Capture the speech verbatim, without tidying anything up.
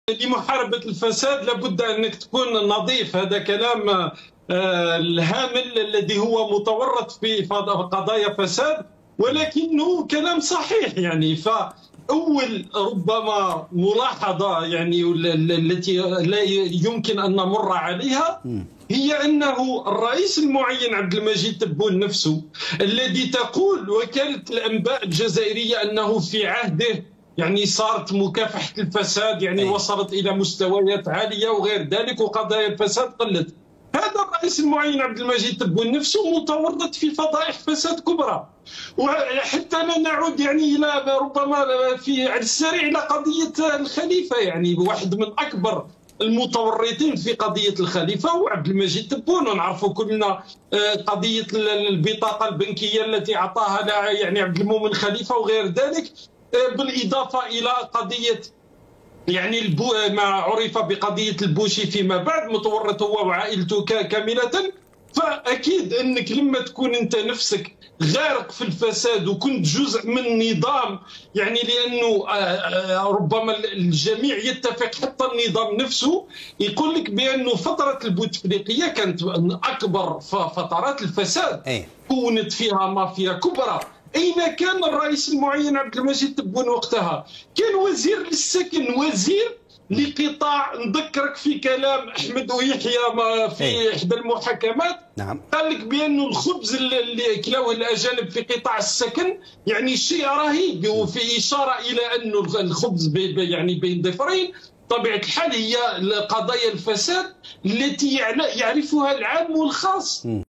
لمحاربة الفساد لابد أنك تكون نظيف. هذا كلام الهامل الذي هو متورط في قضايا فساد، ولكنه كلام صحيح. يعني فأول ربما ملاحظة يعني التي لا يمكن أن نمر عليها هي أنه الرئيس المعين عبد المجيد تبون نفسه الذي تقول وكالة الأنباء الجزائرية أنه في عهده يعني صارت مكافحة الفساد، يعني أي. وصلت إلى مستويات عالية وغير ذلك، وقضايا الفساد قلت. هذا الرئيس المعين عبد المجيد تبون نفسه متورط في فضائح فساد كبرى. وحتى نعود يعني إلى ربما في على السريع إلى قضية الخليفة، يعني واحد من أكبر المتورطين في قضية الخليفة هو عبد المجيد تبون. ونعرفوا كلنا قضية البطاقة البنكية التي أعطاها يعني عبد المؤمن خليفة وغير ذلك، بالإضافة إلى قضية يعني البو ما عرف بقضية البوشي فيما بعد، متورط هو وعائلته كاملة. فأكيد أنك لما تكون أنت نفسك غارق في الفساد وكنت جزء من نظام، يعني لأنه ربما الجميع يتفق حتى النظام نفسه يقول لك بأنه فترة البوتفليقية كانت من أكبر فترات الفساد، كونت فيها مافيا كبرى. أين كان الرئيس المعين عبد المجيد تبون وقتها؟ كان وزير للسكن، وزير لقطاع. نذكرك في كلام أحمد ويحيى في إحدى المحاكمات، نعم. قال لك بأنه الخبز اللي كلاوه الأجانب في قطاع السكن يعني شيء رهيب، وفي إشارة إلى أنه الخبز يعني بين ضفرين. طبيعة الحال هي قضايا الفساد التي يعرفها العام والخاص.